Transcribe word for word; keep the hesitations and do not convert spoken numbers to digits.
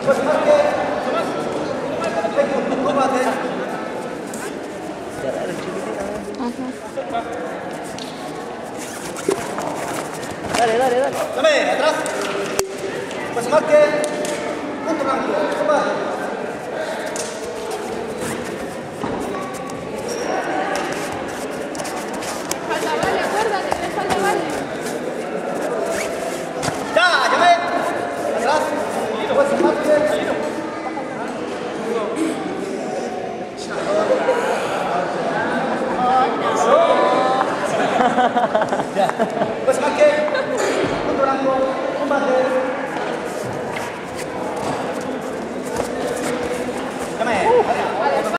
Pues marque. Combate. Dale, dale, dale. Dame, atrás. Pues marque. Punto blanco. Combate. Falta vale, acuérdate que le falta vale. Ya, llamé. Atrás. Pues marque. Ya.